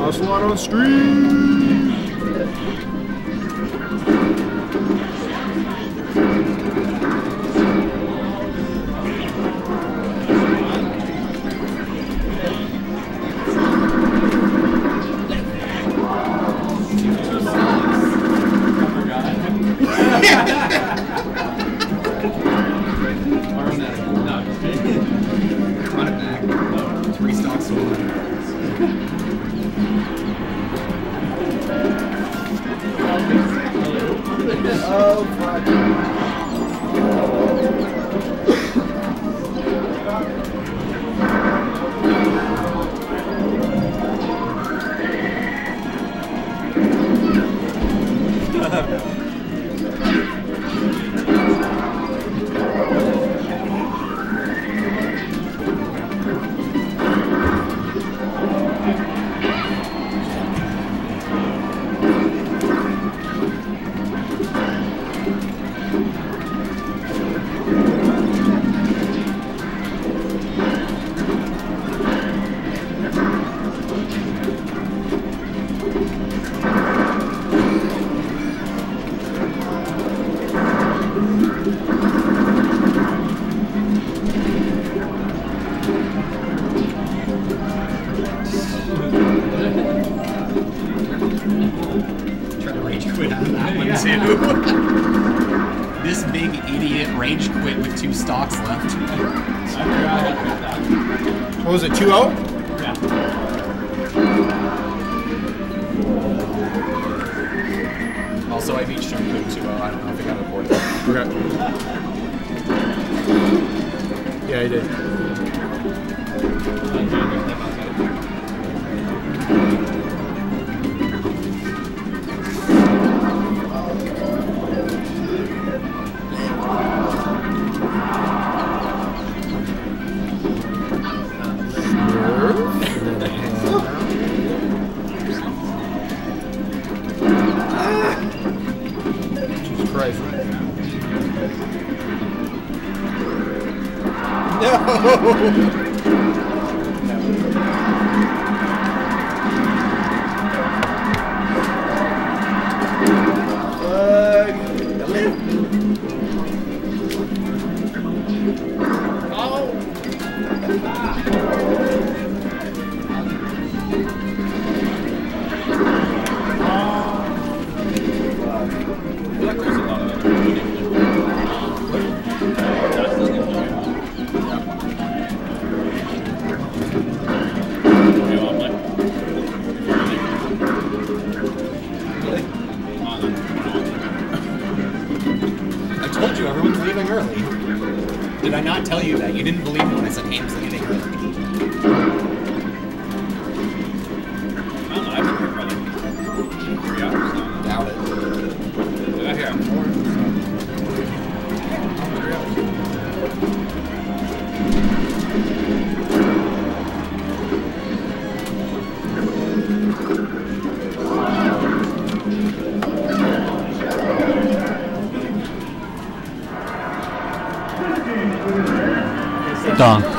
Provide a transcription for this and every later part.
Ocelot on stream! Oh, fuck. Try to rage quit out of that one too. This big idiot rage quit with 2 stocks left. What was it, 2-0? Yeah. Also, I beat Shunku 2-0. I don't know if I got reported. Okay. Yeah, he did. Jesus Christ. No! I told you everyone's leaving early. Did I not tell you that? You didn't believe me when I said Haim's leaving early. I don't know, I've been here for like 3 hours now. Doubt it. I got here at 4. Dunked.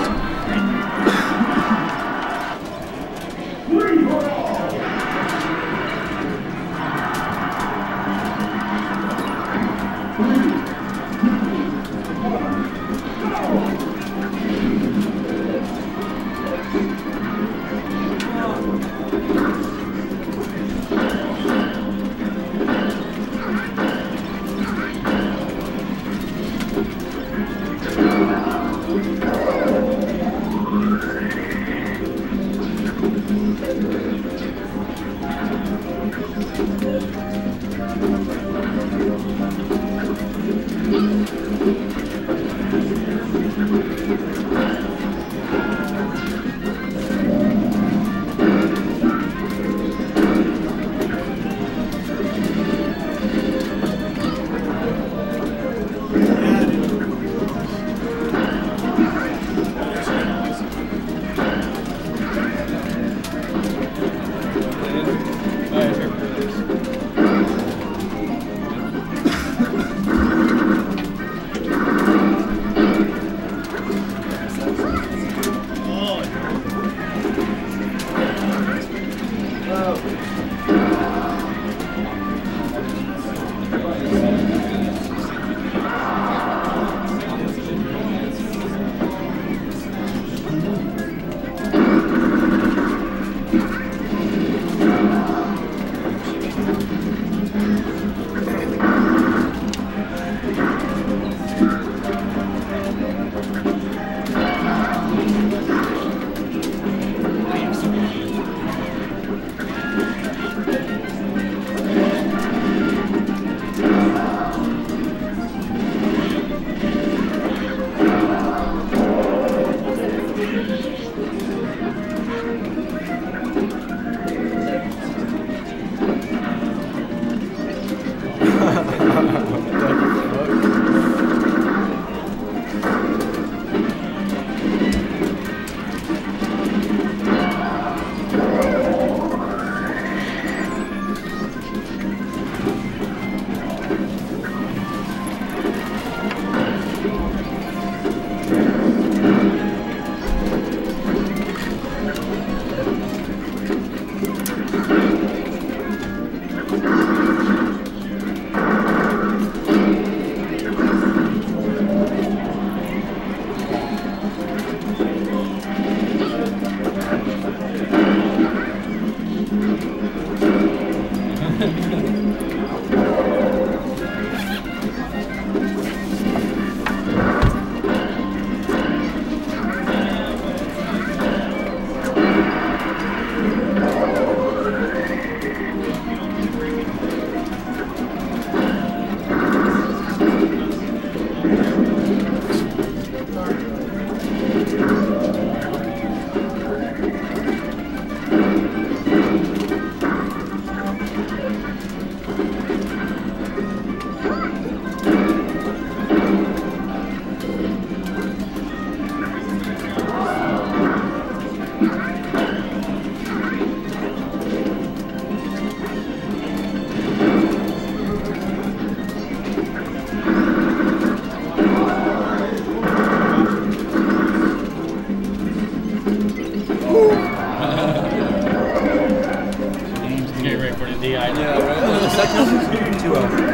right? Yeah, right. The second one? 2-0.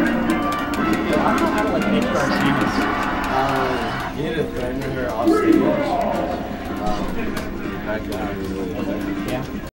You need to threaten her off stage. Back down. Yeah.